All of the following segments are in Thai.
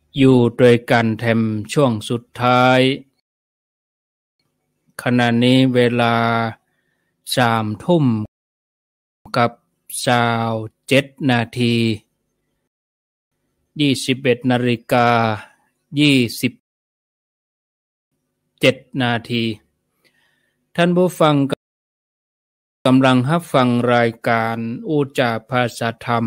อยู่ด้วยกันแถมช่วงสุดท้ายขณะนี้เวลา3 ทุ่มกับ27 นาที21:27 นาทีท่านผู้ฟังกำลังรับฟังรายการอุจาภาษาธรรม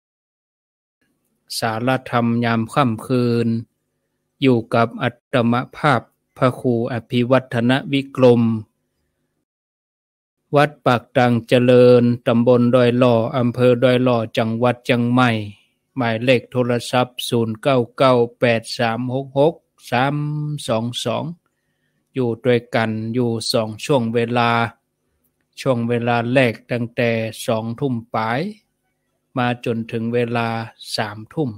สารธรรมยามค่ำคืนอยู่กับอัตมภาพพระครูอภิวัฒนวิกรมวัดปากดังเจริญตำบลดอยหล่ออำเภอดอยหล่อจังหวัดเชียงใหม่หมายเลขโทรศัพท์0998366322อยู่ด้วยกันอยู่2ช่วงเวลาแรกตั้งแต่2 ทุ่มปลายมาจนถึงเวลา3 ทุ่ม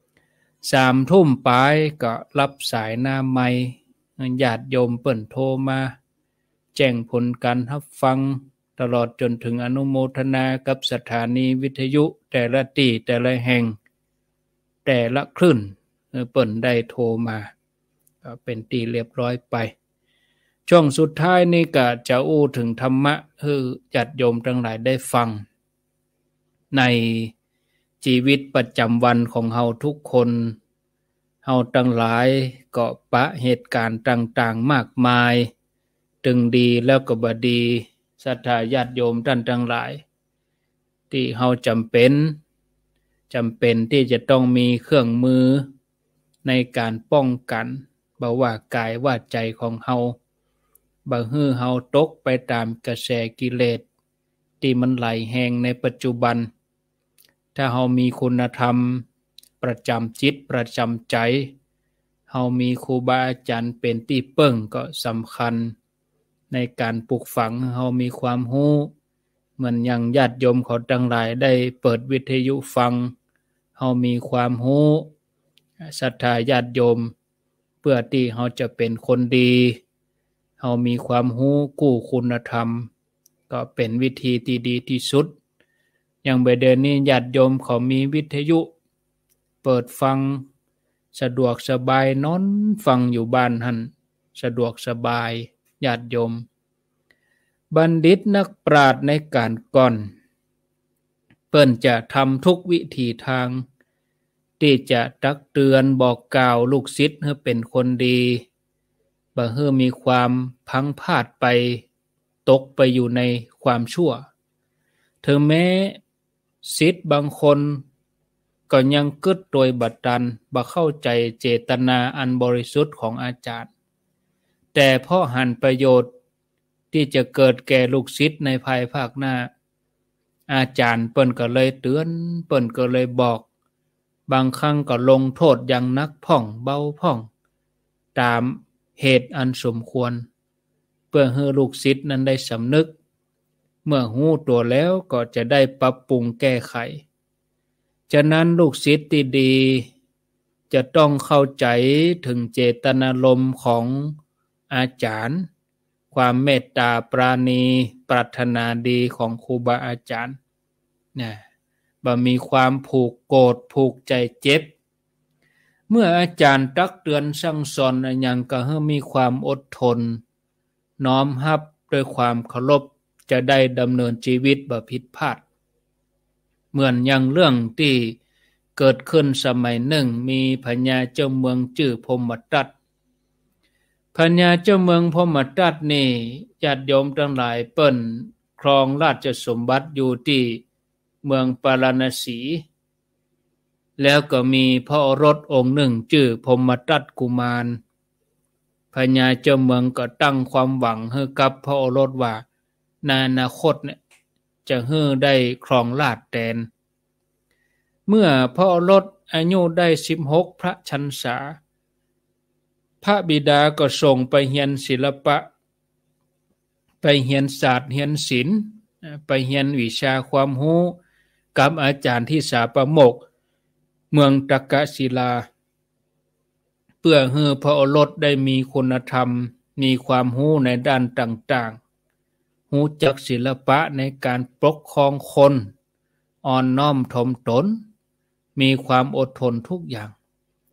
3 ทุ่มปลายก็รับสายหน้าไมค์ญาติโยมเปิ้นโทรมาแจ้งผลการรับฟังตลอดจนถึงอนุโมทนากับสถานีวิทยุแต่ละที่แต่ละแห่งแต่ละคลื่นเปิ้นได้โทรมาก็เป็นที่เรียบร้อยไปช่วงสุดท้ายนี้ก็จะอู้ถึงธรรมะให้ญาติโยมทั้งหลายได้ฟังในชีวิตประจำวันของเฮาทุกคนเฮาทั้งหลายก็ปะเหตุการณ์ต่างๆมากมายตึงดีแล้วก็บ่ดีศรัทธาญาติโยมท่านทั้งหลายที่เฮาจำเป็นที่จะต้องมีเครื่องมือในการป้องกันบ่ว่ากายว่าใจของเฮาบ่ฮื้อเฮาตกไปตามกระแสกิเลสที่มันไหลแรงในปัจจุบันถ้าเฮามีคุณธรรมประจำจิตประจำใจเฮามีครูบาอาจารย์เป็นที่เปิ้งก็สำคัญในการปลูกฝังเฮามีความรู้เหมือนอย่างญาติโยมเขาทั้งหลายได้เปิดวิทยุฟังเฮามีความรู้ศรัทธาญาติโยมเพื่อที่เฮาจะเป็นคนดีเฮามีความรู้กู้คุณธรรมก็เป็นวิธีที่ดีที่สุดอย่างเดี๋ยวนี้ญาติโยมเขามีวิทยุเปิดฟังสะดวกสบายนอนฟังอยู่บ้านหั่นสะดวกสบายญาติโยมบัณฑิตนักปราชญ์ในการก่อนเปิ้นจะทำทุกวิถีทางที่จะตักเตือนบอกกล่าวลูกศิษย์ให้เป็นคนดีบ่ให้มีความพังพลาดไปตกไปอยู่ในความชั่วถึงแม้ศิษย์บางคนก็ยังกึดโดยบัดดันบ่เข้าใจเจตนาอันบริสุทธิ์ของอาจารย์แต่เพราะหันประโยชน์ที่จะเกิดแก่ลูกศิษย์ในภายภาคหน้าอาจารย์เปิ้นก็เลยเตือนเปิ้นก็เลยบอกบางครั้งก็ลงโทษอย่างหนักพ่องเบาพ่องตามเหตุอันสมควรเพื่อให้ลูกศิษย์นั้นได้สำนึกเมื่อรู้ตัวแล้วก็จะได้ปรับปรุงแก้ไขฉะนั้นลูกศิษย์ที่ดีจะต้องเข้าใจถึงเจตนารมณ์ของอาจารย์ความเมตตาปราณีปรารถนาดีของครูบาอาจารย์บ่มีความผูกโกรธผูกใจเจ็บเมื่ออาจารย์ตักเตือนสั่งสอนอันหยังก็ให้มีความอดทนน้อมรับด้วยความเคารพจะได้ดำเนินชีวิตบ่ผิดพลาดเหมือนอย่างเรื่องที่เกิดขึ้นสมัยหนึ่งมีพญาเจ้าเมืองชื่อพรหมทัตพญาเจ้าเมืองพรหมทัตนี่ญาติโยมทั้งหลายเปิ้นครองราชสมบัติอยู่ที่เมืองปาราณสีแล้วก็มีพระโอรสองค์หนึ่งชื่อพรหมทัตกุมารพญาเจ้าเมืองก็ตั้งความหวังให้กับพระโอรสว่าในอนาคตเนี่ยจะให้ได้ครองราชย์แทนเมื่อพระโอรสอายุได้16 พระชรรษาพระบิดาก็ส่งไปเรียนศิลปะไปเรียนศาสตร์เรียนศิลป์ไปเรียนวิชาความรู้กับอาจารย์ที่สาประโมกเมืองตกศิลาเพื่อให้พระโอรสได้มีคุณธรรมมีความรู้ในด้านต่างๆรู้จักศิลปะในการปกครองคนอ่อนน้อมถ่อมตนมีความอดทนทุกอย่าง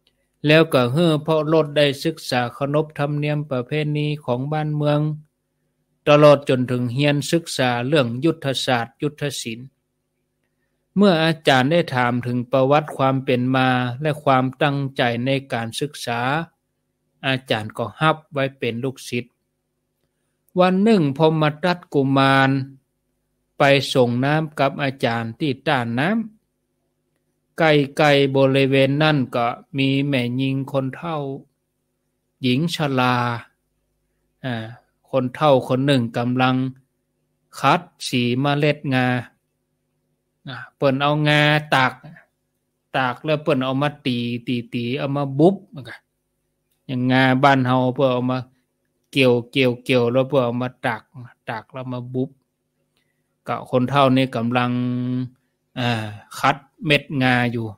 แล้วก็เพื่อเพราะลดได้ศึกษาขนบธรรมเนียมประเพณีของบ้านเมืองตลอดจนถึงเรียนศึกษาเรื่องยุทธศาสตร์ยุทธศิลป์เมื่ออาจารย์ได้ถามถึงประวัติความเป็นมาและความตั้งใจในการศึกษาอาจารย์ก็รับไว้เป็นลูกศิษย์วันหนึ่งพรหมทัตกุมารไปส่งน้ำกับอาจารย์ที่ต้านน้ำไกลๆบริเวณนั่นก็มีแม่หญิงคนเฒ่าหญิงชราคนเฒ่าคนหนึ่งกำลังคัดสีเมล็ดงาเปิ้นเอางาตากแล้วเปิ้นเอามาตีเอามาบุบอย่างงาบ้านเฮาเปิ้นเอามาเกี่ยวแล้วเปิ้นเอามาตากแล้วมาบุบก็คนเฒ่านี่กำลังคัดเม็ดงาอยู่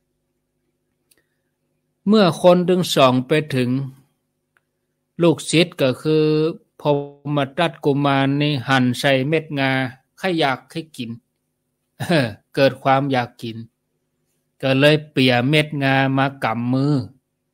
เมื่อคนถึงสองไปถึงลูกศิษย์ก็คือพรหมทัตกุมารนี่หั่นใส่เม็ดงาให้อยากให้กินเกิดความอยากกินก็เลยเปี่ยเม็ดงามากำมือ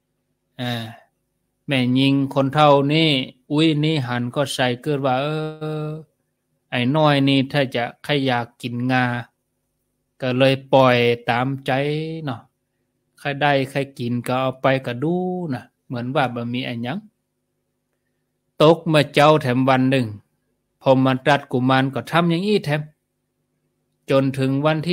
แม่ยิงคนเฒ่านี่นี่หั่นก็ใส่เกิดว่าไอ้น้อยนี่ถ้าจะใครอยากกินงาก็เลยปล่อยตามใจเนาะใครได้ใครกินก็เอาไปก็ดูนะเหมือนว่าบ่มีอันหยังตกมาเจ้าแถมวันหนึ่งพรหมทัตกุมารก็ทำอย่างนี้แถมจนถึงวันที่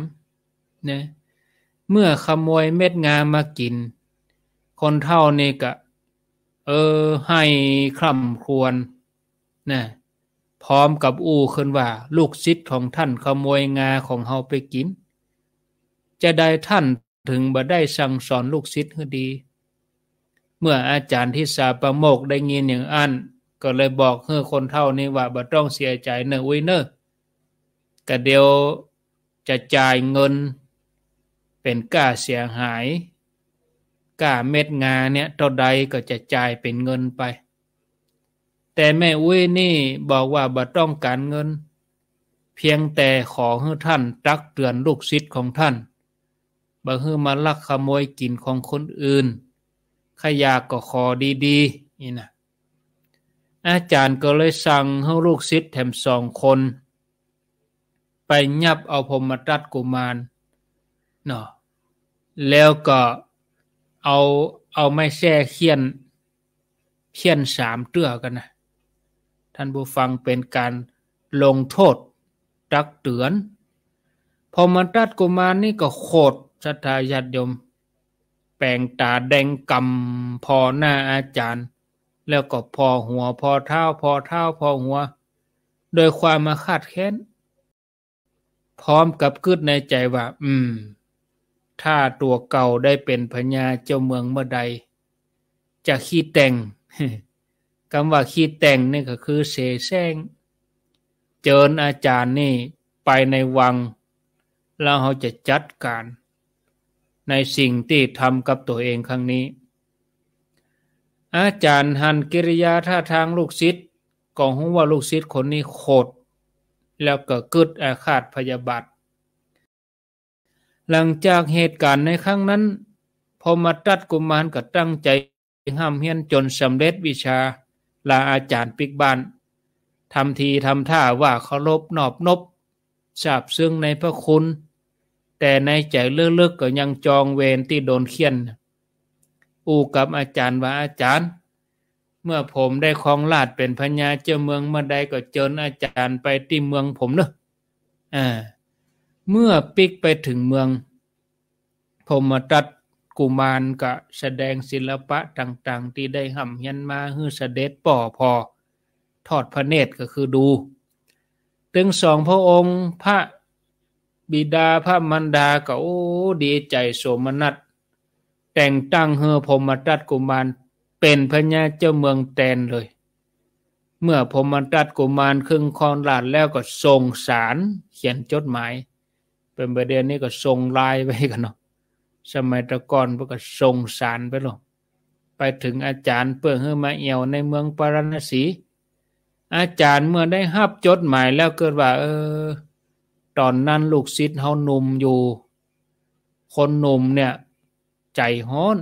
3เนี่ยเมื่อขโมยเม็ดงามากินคนเฒ่านี่ก็ให้คร่ำครวญนะพร้อมกับขึ้นว่าลูกศิษย์ของท่านขโมยงาของเฮาไปกินจะได้ท่านถึงบ่ได้สั่งสอนลูกศิษย์ให้ดีเมื่ออาจารย์ที่สาปโมกได้ยินอย่างอันก็เลยบอกให้คนเฒ่านี่ว่าบ่ต้องเสียใจเนอะเนอะก็เดี๋ยวจะจ่ายเงินเป็นค่าเสียหายค่าเม็ดงาเนี่ยเท่าใดก็จะจ่ายเป็นเงินไปแต่แม่นี่บอกว่าบ่ต้องการเงินเพียงแต่ขอให้ท่านตักเตือนลูกศิษย์ของท่านบ่ให้มาลักขโมยกินของคนอื่นขยากก็ขอดีๆนี่นะอาจารย์ก็เลยสั่งให้ลูกศิษย์แถม2 คนไปยับเอาพรหมทัตกุมารเนาะแล้วก็เอาไม้แส้เขียน3 เตื้อกันนะท่านผู้ฟังเป็นการลงโทษตักเตือนพรหมทัตกุมารนี่ก็โคตรศรัทธาญาติโยมแปลงตาแดงกำพอหน้าอาจารย์แล้วก็พอหัวพอเท้าพอหัวโดยความมาคาดแค้นพร้อมกับคิดในใจว่าถ้าตัวเก่าได้เป็นพญาเจ้าเมืองเมื่อใดจะขี้แต่ง คำว่าขี้แต่งนี่ก็คือเสแสร้งเจิญอาจารย์นี่ไปในวังแล้วเขาจะจัดการในสิ่งที่ทำกับตัวเองครั้งนี้อาจารย์หันกิริยาท่าทางลูกศิษย์ก็รู้ว่าลูกศิษย์คนนี้โคตรแล้วก็กึดอาฆาตพยาบาทหลังจากเหตุการณ์ในครั้งนั้นพรหมทัตกุมารก็ตั้งใจห้ามเฮียนจนสำเร็จวิชาลาอาจารย์ปิกบ้านทำทีทำท่าว่าเคารพนอบนบซาบซึ้งในพระคุณแต่ในใจลึกๆก็ยังจองเวรที่โดนเฆียนกับอาจารย์ว่าอาจารย์เมื่อผมได้ครองราชย์เป็นพญาเจ้าเมืองเมื่อใดก็เชิญอาจารย์ไปที่เมืองผมเนอะเมื่อปิกไปถึงเมืองพรหมทัตกุมารก็แสดงศิลปะต่างๆที่ได้ห่ำเฮียนมาให้เสด็จป่อพอทอดพระเนตรก็คือดูถึง2 พระองค์พระบิดาพระมารดาก็ดีใจโสมนัสแต่งตั้งให้พรหมทัตกุมารเป็นพญาเจ้าเมืองแตนเลยเมื่อพรหมทัตกุมารครึ่งครองราชย์แล้วก็ส่งสารเขียนจดหมายเป็นประเด็นนี้ก็ส่งไลน์ไปกันเนาะสมัยตะก่อนพวกก็ส่งสารไปหรอกไปถึงอาจารย์เพื่อให้มาเอี่ยวในเมืองปาราณสีอาจารย์เมื่อได้รับจดหมายแล้วเกิดว่าตอนนั้นลูกศิษย์เฮาหนุ่มอยู่คนหนุ่มเนี่ยใจฮ้อน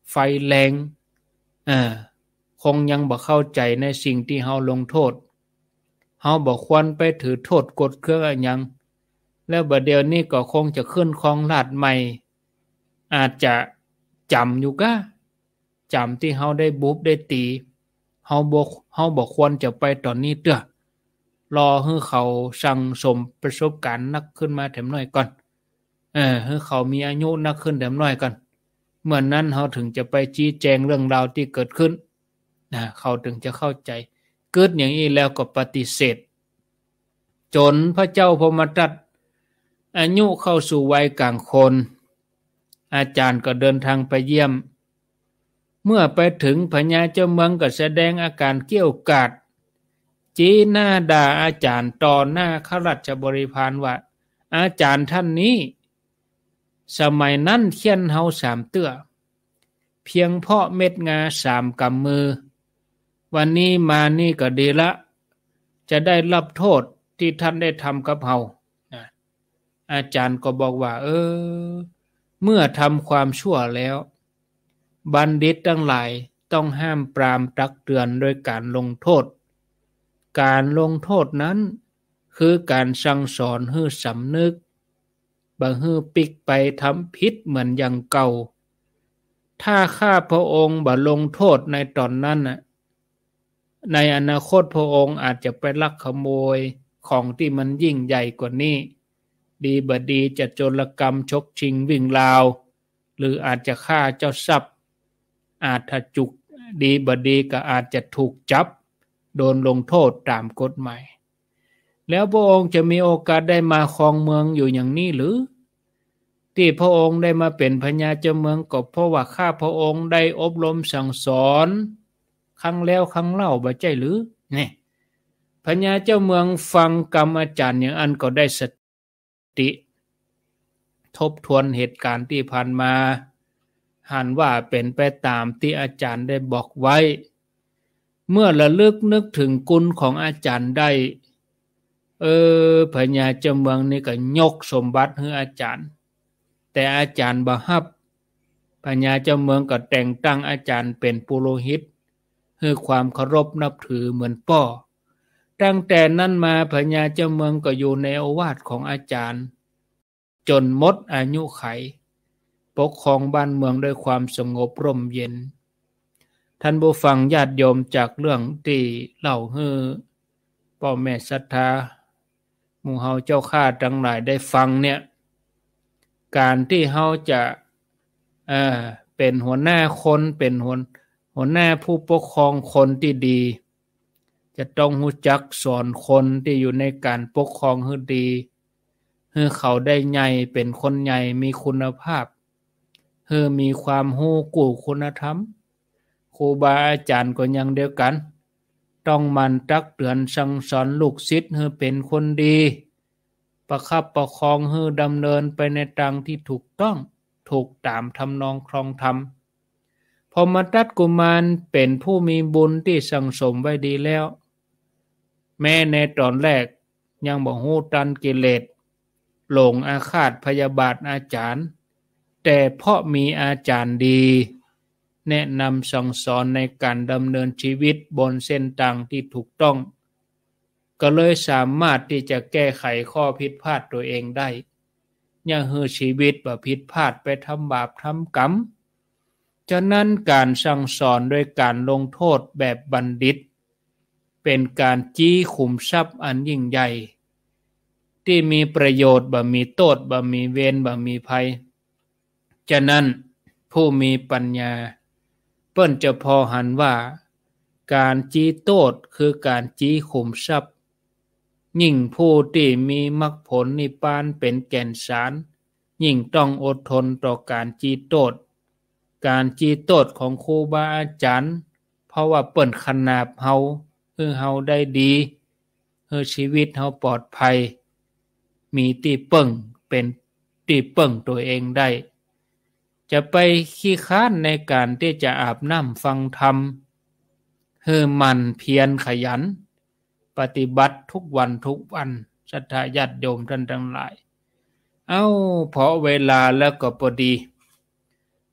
ไฟแรงคงยังบ่เข้าใจในสิ่งที่เฮาลงโทษเฮาบ่ควรไปถือโทษกดเครื่องอะหยังแล้วบัดเดี๋ยวนี้ก็คงจะขึ้นครองราชย์ใหม่อาจจะจำอยู่กะจำที่เฮาได้บุบได้ตีเฮาบ่ควรจะไปตอนนี้เด้อรอให้เขาสั่งสมประสบการณ์นักขึ้นมาแถมน้อยก่อนให้เขามีอายุนักขึ้นแถมน้อยก่อนเมื่อนั้นเฮาถึงจะไปชี้แจงเรื่องราวที่เกิดขึ้นเขาถึงจะเข้าใจเกิดอย่างนี้แล้วก็ปฏิเสธจนพระเจ้าพรหมทัตอายุเข้าสู่วัยกลางคนอาจารย์ก็เดินทางไปเยี่ยมเมื่อไปถึงพญาเจ้าเมืองก็แสดงอาการเกี้ยวกาดจี้หน้าด่าอาจารย์ต่อหน้าข้าราชบริพารว่าอาจารย์ท่านนี้สมัยนั้นเขียนเฮา3เตื้อเพียงเพาะเม็ดงา3กำมือวันนี้มานี่ก็ดีละจะได้รับโทษที่ท่านได้ทำกับเฮาอาจารย์ก็บอกว่าเมื่อทำความชั่วแล้วบัณฑิตทั้งหลายต้องห้ามปรามตักเตือนโดยการลงโทษการลงโทษนั้นคือการสั่งสอนให้สำนึกบ่ให้ปิกไปทำผิดเหมือนอย่างเก่าถ้าข้าพระองค์บ่ลงโทษในตอนนั้นในอนาคตพระองค์อาจจะไปลักขโมยของที่มันยิ่งใหญ่กว่านี้ดีบดีจะโจรกรรมชกชิงวิ่งราวหรืออาจจะฆ่าเจ้าทรัพย์อาจถ้าจุกดีบดีก็อาจจะถูกจับโดนลงโทษตามกฎหมายแล้วพระองค์จะมีโอกาสได้มาครองเมืองอยู่อย่างนี้หรือที่พระองค์ได้มาเป็นพญาเจ้าเมืองก็เพราะว่าข้าพระองค์ได้อบรมสั่งสอนครั้งแล้วครั้งเล่าบ่ใช่หรือนี่พญาเจ้าเมืองฟังกรรมอาจารย์อย่างอันก็ได้สติทบทวนเหตุการณ์ที่ผ่านมาหันว่าเป็นไปตามที่อาจารย์ได้บอกไว้เมื่อระลึกนึกถึงคุณของอาจารย์ได้พญาเจ้าเมืองนี่ก็ยกสมบัติให้อาจารย์แต่อาจารย์บ่รับพญาเจ้าเมืองก็แต่งตั้งอาจารย์เป็นปุโรหิตให้ความเคารพนับถือเหมือนพ่อตั้งแต่นั้นมาพญาเจ้าเมืองก็อยู่ในโอวาทของอาจารย์จนหมดอายุไขปกครองบ้านเมืองด้วยความสงบร่มเย็นท่านผู้ฟังญาติโยมจากเรื่องที่เล่าให้พ่อแม่ศรัทธาหมู่เฮาเจ้าข้าทั้งหลายได้ฟังเนี่ยการที่เฮาจะเป็นหัวหน้าคนเป็นหัวหน้าผู้ปกครองคนที่ดีจะต้องรู้จักสอนคนที่อยู่ในการปกครองให้ดีให้เขาได้ใหญ่เป็นคนใหญ่มีคุณภาพให้มีความรู้กู้คุณธรรมครูบาอาจารย์ก็อย่างเดียวกันต้องมันตักเตือนสั่งสอนลูกศิษย์ให้เป็นคนดีประคับประคองให้ดำเนินไปในทางที่ถูกต้องถูกตามทำนองครองธรรมพรหมทัตกุมารเป็นผู้มีบุญที่สั่งสมไว้ดีแล้วแม้ในตอนแรกยังบ่ฮู้ตันกิเลสหลงอาฆาตพยาบาทอาจารย์แต่เพราะมีอาจารย์ดีแนะนำสั่งสอนในการดำเนินชีวิตบนเส้นทางที่ถูกต้องก็เลยสามารถที่จะแก้ไขข้อผิดพลาดตัวเองได้อย่าให้ชีวิตบ่ผิดพลาดไปทำบาปทำกรรมฉะนั้นการสั่งสอนโดยการลงโทษแบบบัณฑิตเป็นการจี้ขุมทรัพย์อันยิ่งใหญ่ที่มีประโยชน์บ่มีโทษบ่มีเวรบ่มีภัยฉะนั้นผู้มีปัญญาเปิ้นจะพอหันว่าการจี้โทษคือการจี้ขุมทรัพย์ยิ่งผู้ที่มีมรรคผลนิพพานเป็นแก่นสารยิ่งต้องอดทนต่อการจี้โทษการจี้โทษของครูบาอาจารย์เพราะว่าเปิ้นขนาบเฮาคือเฮาได้ดีคือชีวิตเฮาปลอดภัยมีที่ปึ้งเป็นที่ปึ้งตัวเองได้จะไปขี้ค้านในการที่จะอาบน้ำฟังธรรมให้มันเพียรขยันปฏิบัติทุกวันศรัทธาญาติโยมท่านทั้งหลายเพราะเวลาแล้วก็พอดี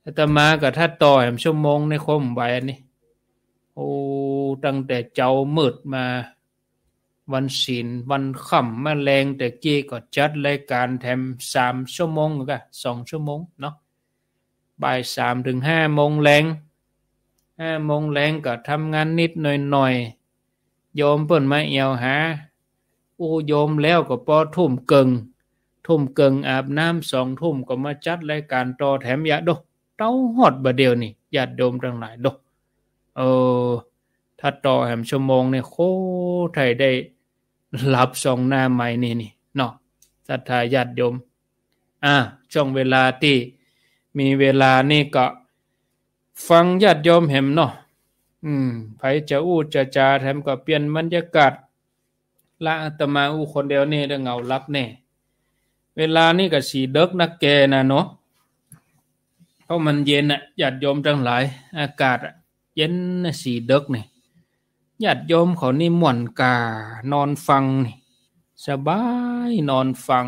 อาตมากับถ้าต่อแหมชั่วโมงในคมไว้อันนี้โอ้ตั้งแต่เจ้ามืดมาวันศีลวันค่ำมาแรงแต่กี้ก็จัดรายการแถม3 ชั่วโมงก็2 ชั่วโมงเนาะบ่าย3 ถึง 5 โมงแรง5 โมงแรงก็ทำงานนิดหน่อยโยมเปิ้นมาเอียวหาโยมแล้วก็พอทุ่มเกิงอาบน้ำ2 ทุ่มก็มาจัดรายการต่อแถมยาดกเต้าฮอดบ่เดียวนี่ญาติโยมทั้งหลายดกถ้าต่อแหมชั่วโมงเนี่ยโคไทยได้รับ2 หน้าใหม่นี่เนาะศรัทธาญาติโยมช่วงเวลาที่มีเวลานี่ก็ฟังญาติโยมแหมเนาะไผจะจะจาแถมก็เปลี่ยนบรรยากาศละอาตมาคนเดียวนี่ได้เงารับแน่เวลานี่ก็สีดึกนักแกนะเนาะเพราะมันเย็นน่ะญาติโยมทั้งหลายอากาศเย็นสีดึกนี่ญาติโยมเขานี่ม่วนกานอนฟังนี่สบายนอนฟัง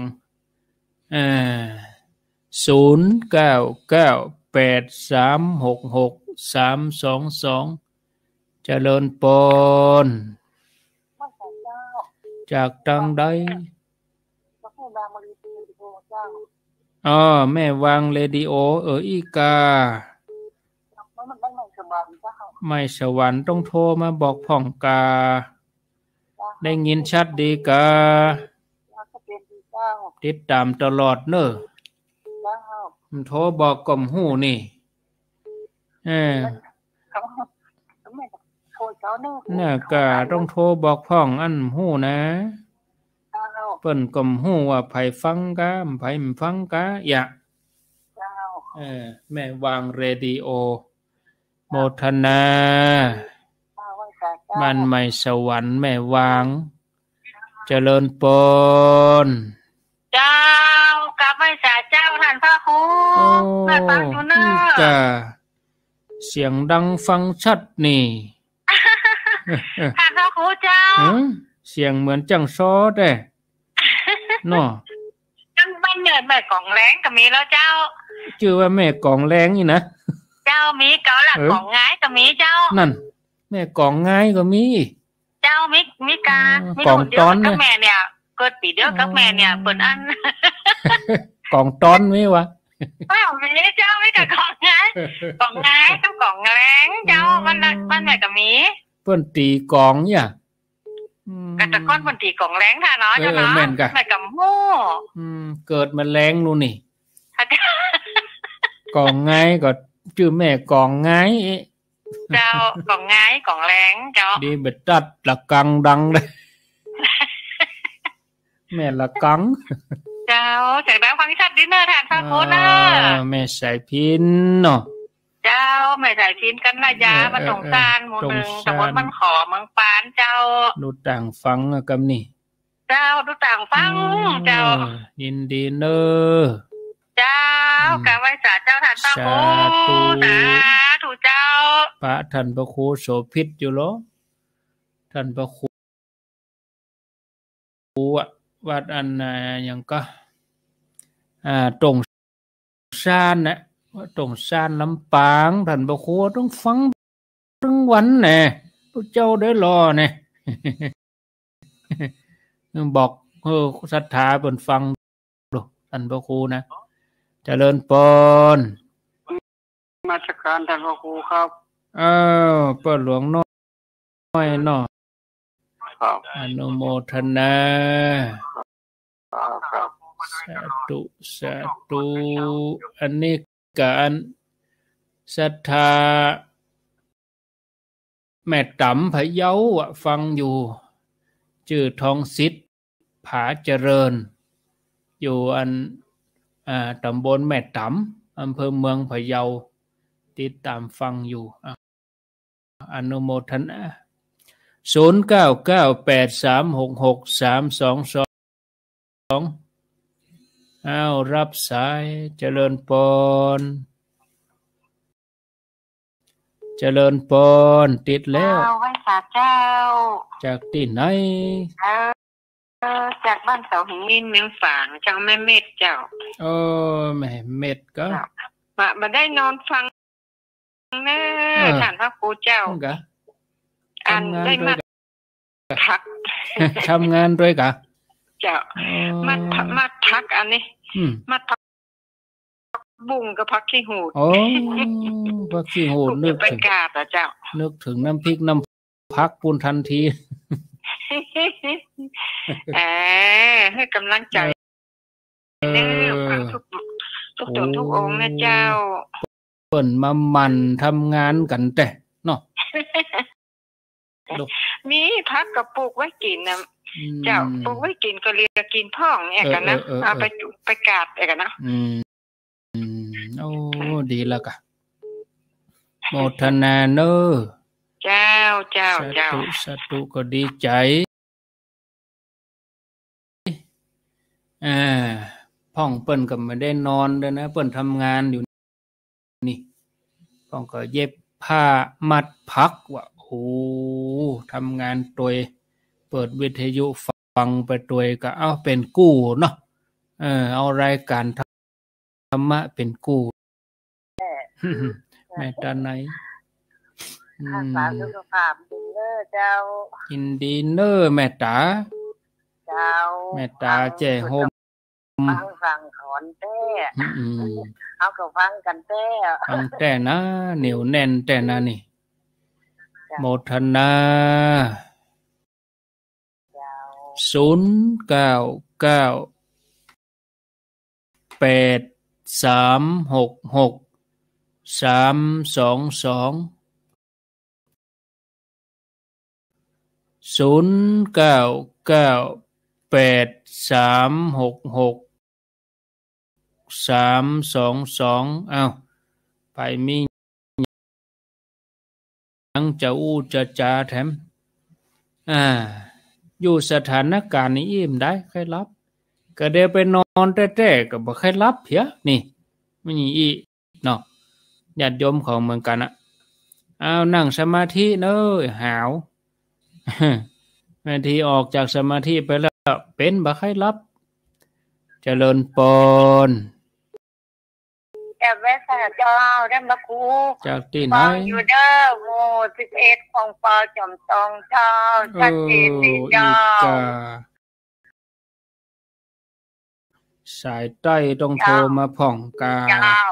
0998366322เจริญปนจากตังใดแม่วางเรดิโออีกาไม่สวรรค์ต้องโทรมาบอกพ่องกาได้ยินชัดดีกาติดตามตลอดเนอะโทรบอกกล่อมหูนี่น่ากาต้องโทรบอกพ่องอันหูนะเปิ้นกล่อมหูว่าไผฟังกาไผไม่ฟังกาอย่าแม่วางเรดิโอโมทนาบ้านใหม่สวรรค์แม่วางเจริญปนเจ้ากลับไปสาเจ้าท่านพระครูได้ฟังอยู่เนอะเสียงดังฟังชัดนี่ท่านพระครูเจ้าเสียงเหมือนจังซ้อแต่เนาะจังบ้านเนิดแม่กองแรงก็มีแล้วเจ้าชื่อว่าแม่กองแรงนี่นะเจ้ามีเก่าหลักกองง่ายก็มีเจ้านั่นแม่กองง่ายก็มีเจ้ามีกากองตอนกับแม่เนี่ยเกิดปีเดียวกับแม่เนี่ยเปิดอันกองตอนมั้ยวะไม่มีเจ้าไม่กับกองง่ายกับกองแรงเจ้าบ้านแม่ก็มีเปิ้นตีกองเนี่ยกะตะก้อนเปิ้นตีกองแรงค่ะเนาะเจ้าเนาะแม่กับโม่เกิดมาแรงนู่นนี่กองง่ายก็ชื่อแม่กองง่ายเจ้ากองง่ายกองแรงเจ้าดีเบ็ดตัดละกังดังเลยแม่ละกังเจ้าจากนั้นฟังชัดดินเนอร์แทนพระโคนะแม่สายพินเนาะเจ้าแม่สายพินกันนะยามาตรงซานหมู่นึงตำบลมันขอเมืองปานเจ้าดูต่างฟังกับนี่เจ้าดูต่างฟังเจ้ายินดีเนอเจ้ากะไว้สาเจ้าท่านพระครูสาธุเจ้าพระท่านพระครูโสภิตอยู่หรอท่านพระครูวัดอันยังก็ตรงซานนะว่าตรงซานลำปางท่านพระครูต้องฟังทั้งวันแน่พระเจ้าได้รอเนี่ยบอกศรัทธาเพิ่นฟังท่านพระครูนะเจริญปนมาจากการท่านพระครูครับเปิดหลวงน้อยเนาะอนุโมทนาสาธุอันนี้การศรัทธาแม่ตำพะเยาฟังอยู่ชื่อทองสิทธิ์ผาเจริญอยู่อันตำบลแม่ตำอำเภอเมืองพะเยาติดตามฟังอยู่อนุโมทนา0998366322รับสายเจริญปนติดแล้วไว้สาเจ้าจากที่ไหนจากบ้านเสาหินมินเมืองฝางเจ้าแม่เม็ดเจ้าแม่เม็ดก็มาได้นอนฟังเนอท่านพระครูเจ้าอันได้มาทักทำงานด้วยกะเจ้ามาทักอันนี้มาทักบุ้งกับผักขี้หูดโอ้ผักขี้หูดนึกถึงกาดอ่ะเจ้านึกถึงน้ำพริกน้ำพักปูนทันทีให้กำลังใจทุกตนทุกองค์นะเจ้าเปิ่นมามันทำงานกันแต่เนาะมีพักกับปลูกไว้กินนะเจ้าปลูกไว้กินก็เรียกกินพ่องเนี่ยกันนะเอาไปกาดเนี่ยกันนะโอ้ดีแล้วกะโมทนาเนอเจ้าสาธุก็ดีใจพ่องเปิ้นก็ไม่ได้นอนด้วยนะเปิ้นทำงานอยู่นี่พ่องก็เย็บผ้ามัดพักว่าโอ้ทำงานตัวเปิดวิทยุฟังไปตัวก็เอาเป็นกู้เนาะเอารายการธรรมะเป็นกู้แม่ตาไหนสาธุสุขภาพดีเด้อเจ้ายินดีเนอแม่ตาเจ้าแม่ตาแจ้โฮมฟังขอนแต้เอาก็ฟังกันแต้ฟังแต่นะเหนียวแน่นแต่นะนี่โมทนา09983663322อ้าวไปมียังจะอู้จะจาแถมอยู่สถานการณ์นี้อิ่มได้ใครรับก็เดี๋ยวไปนอนแต่ก็บ่ใครรับเพียนี่ไม่มีอีเนาะญาติโยมของเหมือนกันอะเอานั่งสมาธิเน้อหาวบางทีออกจากสมาธิไปแล้วเป็นบ่ใครรับเจริญปนแก่แม่ค่ะเจ้าได้มาครูจากที่ไหนอยู่เด้อโม11ของปอจอมตองเจ้าชัดเจนดีเจ้าสายใต้ต้องโทรมาผ่องกาเจ้า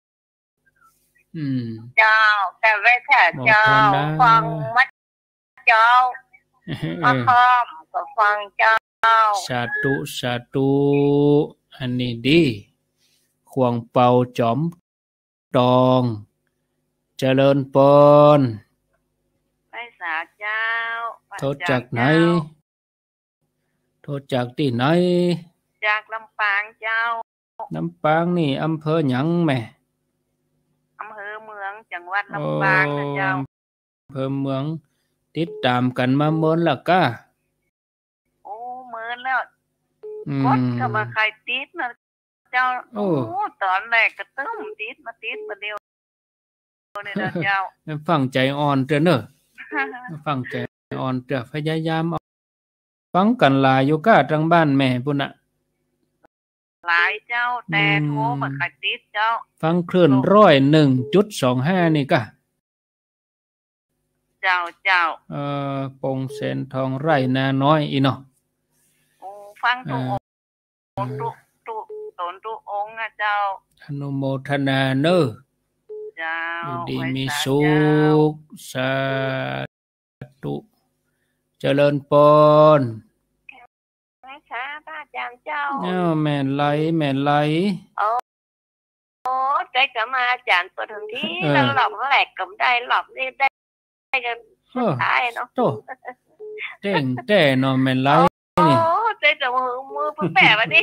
แต่แม่ค่ะเจ้าฟังมัดเจ้ามาคอมก็ฟังเจ้าสาธุอันนี้ดีควงเป่าจอมตองเจริญปนไปสาเจ้าโทษจากไหนโทษจากที่ไหนจากลำปางเจ้าลำปางนี่อำเภอหยังแม่อำเภอเมืองจังหวัดลำปางนะเจ้าอำเภอเมืองติดตามกันมาเมินละก้าโอ้เมินแล้วกดก็มาใครติดนะเจ้าโอ้ตอนแรกก็ตึ้มติดมาเดียวนี่นะเจ้าฟังใจอ่อนเด้อเนอะฟังใจอ่อนเด้อพยายามฟังกันหลายอยู่ก้าทางบ้านแม่พุ่นน่ะหลายเจ้าแต่โทรมาใครติดเจ้าฟังคลื่น 101.25 นี่ก้าเจ้าปงเสนทองไร่นาน้อยอีเนาะโอ้ฟังตุองค์อ่ะเจ้าอนุโมทนาเนอเจ้าดีมีสุขสาธุเจริญปนนะคะพระอาจารย์เจ้าแม่นไหลโอ้ใจก็มาอาจารย์ตัวถึงที่แล้วหลอกแหลกก็ได้หลอกนี่ได้กันสุดท้ายเนาะโตเต่งแต่เนาะแม่นไหลนี่โอ้ใจจะมือแปะมาดิ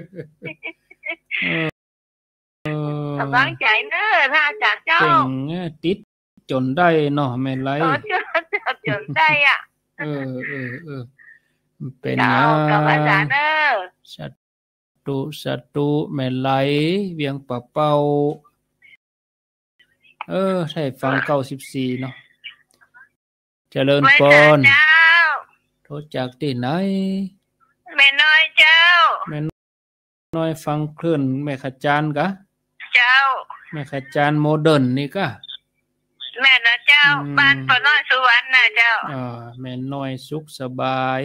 กำลังใจเนอะพระอาจารย์เจ้าติดจนได้เนาะแม่ไหลจนได้อ่ะเป็นหยังกับอาจารย์เนอะสัตุแม่ไหลเวียงปะเป้าใช่ฟัง94เนาะเจริญปนโทษจากที่ไหนแม่น้อยเจ้าแม่น้อยฟังคลื่นแม่ขจานกะเจ้าแม่ขจารย์โมเดิร์นนี่ก็แม่นะเจ้าบ้านปน้อยสุวรรณนะเจ้าแม่น้อยสุขสบาย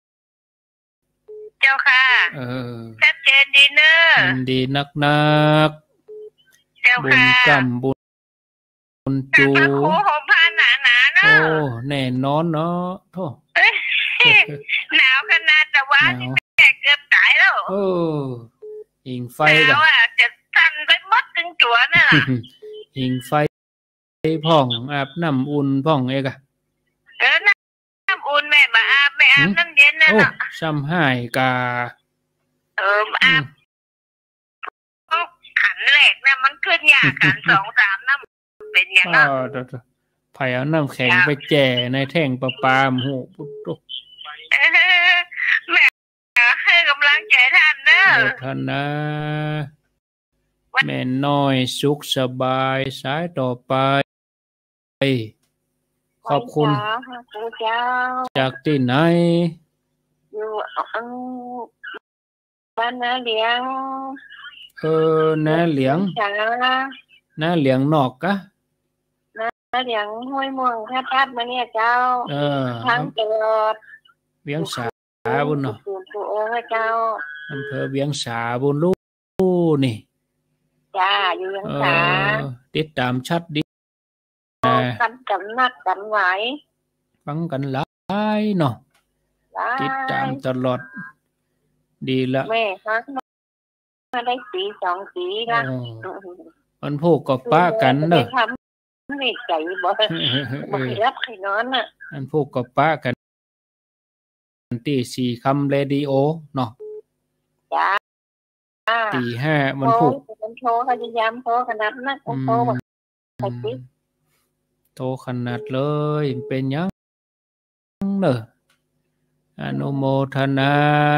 เจ้าค่ะชัดเจนดีเนอะดีนักเจ้าค่ะบุญกรรมบุญจูพระครูห่มผ้าหนาๆเนอะแน่นอนเนาะโธ่หนาวขนาดแต่ว่าที่แม่เกือบตายแล้วหิงไฟกันจะสั่นไปหมดถึงตัวน่ะหิงไฟพ่องอาบน้ำอุ่นพ่องเอกน้ำอุ่นแม่มาอาบน้ำเย็นน่ะเนาะซ้ำหายกาอาบขันแหลกนะมันขึ้นยากขัน2-3น้ำเป็นอย่างนั้นไผ่เอาน้ำแข็งไปแจ่ในแท่งประปามหูปุ๊บแม่ให้กำลังใจท่านเนอะท่านนะแม่น้อยสุขสบายสายต่อไปขอบคุณจากที่ไหนอยู่บ้านนาเหลียงนาเหลียงนาเหลียงนอกกะนาเหลียงห้วยม่วงพัดมาเนี่ยเจ้าทางเกิดเวียงสาบุญเนาะเจ้าอำเภอเวียงสาบุญลูกนี่จ้าอยู่เวียงสาติดตามชัดดีกันนักกันไหวฟังกันหลายเนาะติดตามตลอดดีละแม่ฮักมาได้ปี2ปีละมันพูกกับป้ากันเนอะไม่ใจบ่รับใครนอนน่ะมันพูกกับป้ากันตี4 คำเรดิโอเนาะจ้าตี 5มันพูกมันโทรพยายามโทรขนาดนั้นโทรบ่ไปติดโตขนาดเลยเป็นยังเนอะอนุโมทนา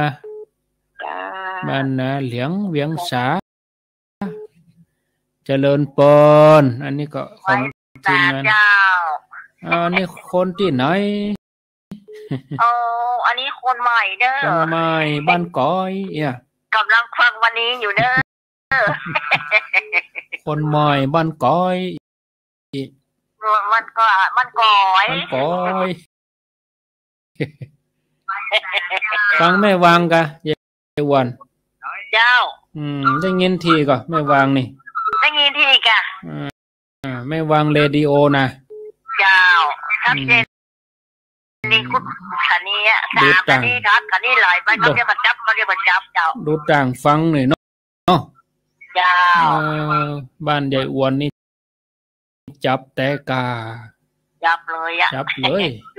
บ้านนาเหลียงเวียงสาเจริญปนอันนี้ก็ของทีมงานอันนี้คนที่ไหนอันนี้คนใหม่เด้อคนใหม่บ้านก้อยเนี่ยกำลังฟังวันนี้อยู่เด้อคนใหม่บ้านก้อยมันก่อยฟังแม่วางกะเยวันเจ้าได้ยินทีก่อนแม่วางนี่ได้ยินทีกะแม่วางเรดิโอนะเจ้าชัดเจนนี่คุณคันนี้3คันนี้ครับคันนี้หลายไปเขาเรียกว่าจับเจ้าดูต่างฟังหน่อยเนาะเจ้าบ้านใหญ่อ้วนนี่จับแต่กาจับเลยจับเลย